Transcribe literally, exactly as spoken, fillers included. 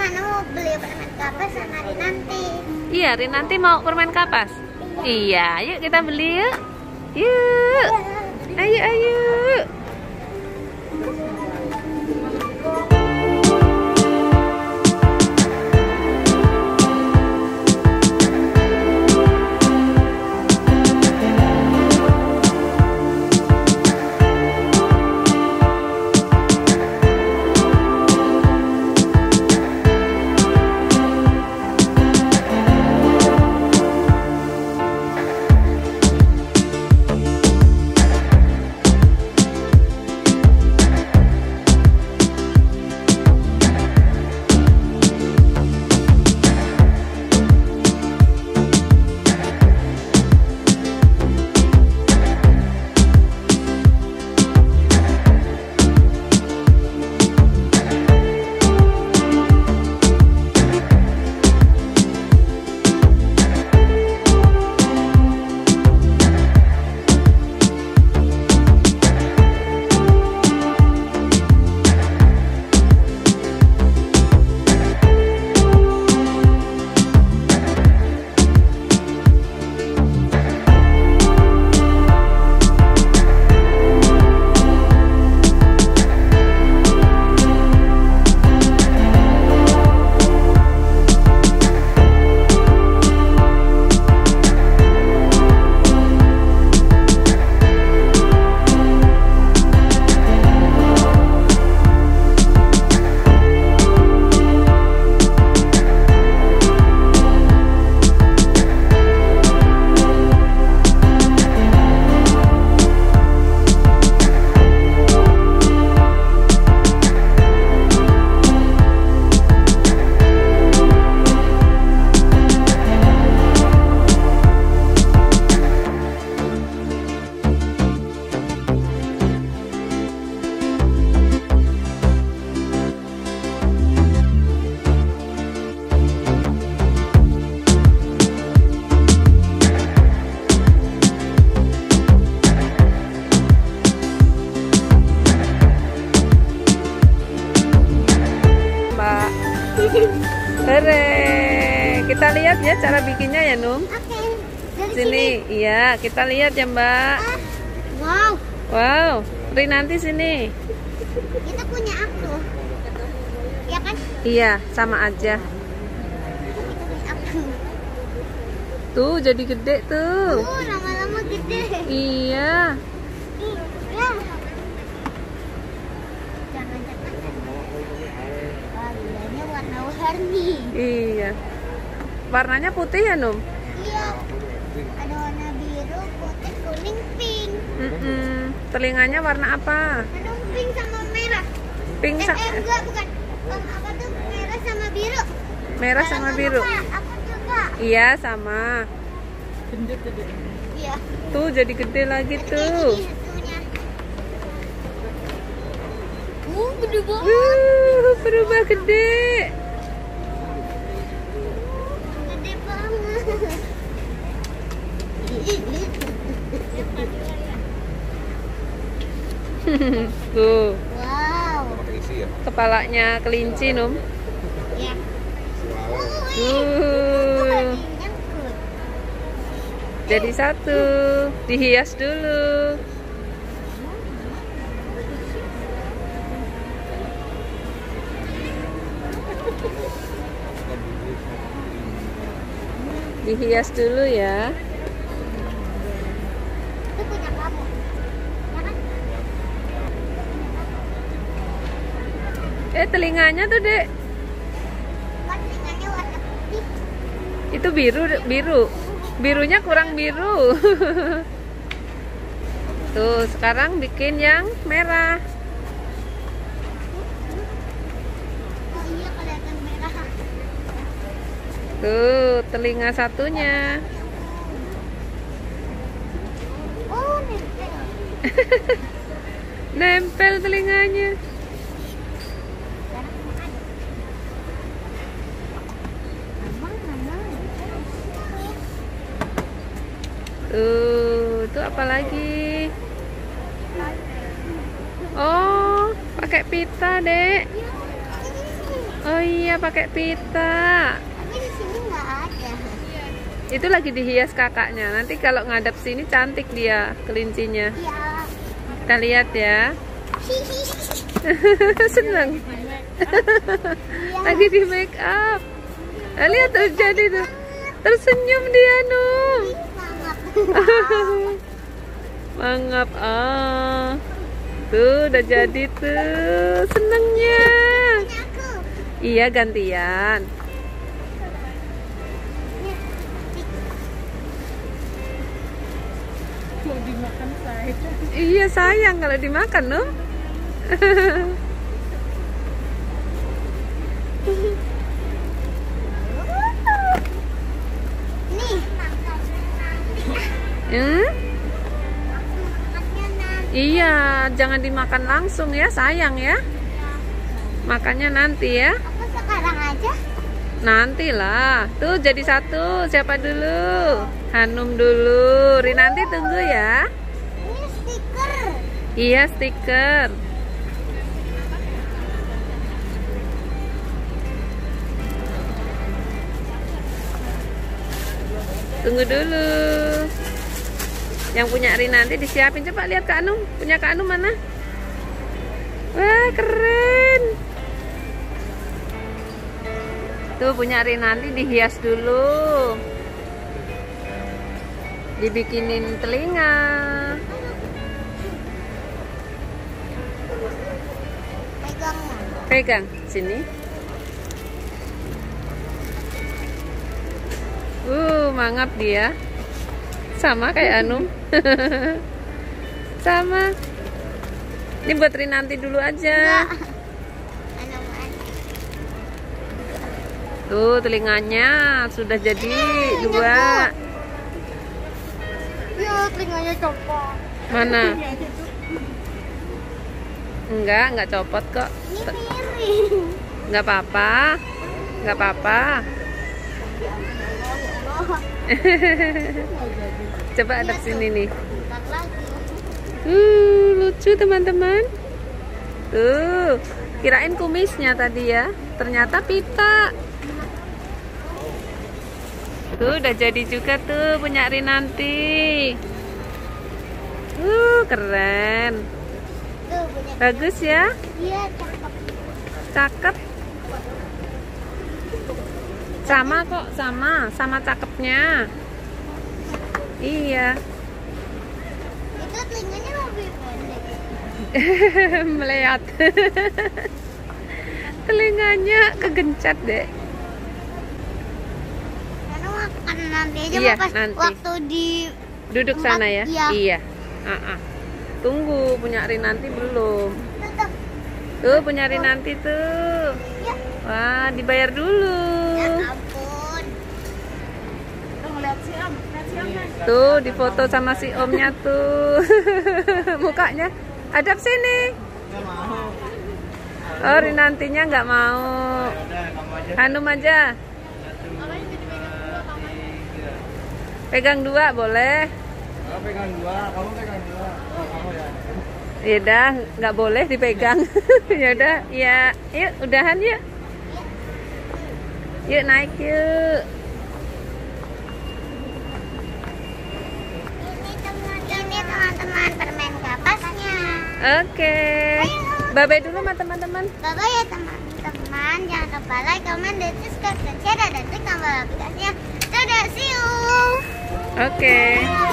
Hana mau beli permen kapas sama Rinanti. Iya, Rinanti mau permen kapas. Iya, yuk kita beli yuk. Yuk. Ayo, ayo. Hore, kita lihat ya cara bikinnya ya, Num. Oke, dari Sini, sini. iya, kita lihat ya, Mbak. Ah, wow, Wow, Rinanti sini. itu punya aku. Ya kan? Iya, sama aja. Itu punya aku. Tuh, jadi gede tuh. Uh, lama-lama gede. Iya. Iya. Jangan-jangan. Wah, gilanya warna-warni. Iya. Warnanya putih ya, Num? Iya. Ada warna biru, putih, kuning, pink. Mm-mm. Telinganya warna apa? Ada pink sama merah. Pink Eh, sa- eh enggak, bukan. Om, apa tuh? Merah sama biru. merah sama biru. Apa? Aku juga. Iya, sama. Iya. Tuh, jadi gede lagi Kayak tuh. gini satunya. Uh, gede banget. Wuh, berubah gede. Gede banget. Tuh, Wow. kepalanya kelinci, Num. Ya. Tuh, jadi satu. Dihias dulu. Dihias dulu ya. Itu punya kamu. Ya kan? Eh, telinganya tuh, Dek. Kan telinganya warna putih. Itu biru, biru. Birunya kurang biru. Tuh, sekarang bikin yang merah. Oh iya, kelihatan merah. Tuh, telinga satunya. Oh, nempel. Nempel telinganya. Tuh, itu apa lagi? Oh, pakai pita, Dek. Oh Oh iya, pakai pita. Tapi di sini nggak ada. Itu lagi dihias kakaknya. Nanti kalau ngadap sini cantik dia kelincinya. Iya. Kita lihat ya. Senang. Lagi di make up. Nah, lihat tuh jadi tuh. Tersenyum dia, Num. Mangap. Ah. Tuh udah jadi tuh. Senengnya. Iya, gantian. Mau dimakan saya. Iya, sayang kalau dimakan, Num. Nih. Hmm? Makannya nanti. Iya, jangan dimakan langsung ya, sayang ya. Makannya nanti ya. Aku sekarang aja. Nantilah. Tuh jadi satu. Siapa dulu? Hanum dulu. Rinanti tunggu ya. Ini stiker. Iya, stiker. Tunggu dulu. Yang punya Rinanti disiapin. Coba lihat Kak Anum. Punya Kak Anum mana? Wah, keren. Tuh punya Rinanti dihias dulu. Dibikinin telinga. Pegang. Pegang sini. Uh, mangap dia. Sama kayak Anum. Sama. Ini buat Rinanti dulu aja. Anu aja. Tuh telinganya sudah jadi dua. Ya, telinganya copot. Mana? Enggak, enggak copot kok. Ini miring. Enggak apa-apa. Enggak apa-apa. Oh, Coba hadap sini nih. bentar lagi. Uh, lucu teman-teman. Tuh, kirain kumisnya tadi ya. Ternyata pita. Tuh udah jadi juga tuh punya Rinanti. Uh, keren. Tuh, punya. Bagus ya. Iya, cakep. Cakep. Sama kok, sama, sama cakepnya. Iya. Itu telinganya lebih pendek. Melihat. Telinganya kegencet deh. Karena makan nanti aja Iya, pas nanti. waktu di Duduk tempat- sana ya. Iya. Iya. Ah, ah. Tunggu, punya Rinanti belum. Tetap. Tuh punya Rinanti tuh. Ya. Wah, dibayar dulu. Ya ampun. Tuh ngeliat si Om, lihat si Om kan. Tuh difoto sama si omnya tuh. Mukanya hadap sini. Oh, Rinantinya nggak mau. Hanum aja. Pegang dua boleh. Aku pegang dua, kamu pegang dua. Oh, kamu ya. Ya udah, nggak boleh dipegang. Ya udah, ya, yuk udahan yuk. Yuk naik yuk. Ini teman ini teman-teman permen kapasnya. Oke. Bye-bye dulu sama teman-teman. Bye bye ya teman-teman. Jangan lupa like, comment, dan subscribe dan share dan klik tombol aplikasinya. Dadah, see you. Oke. Bye.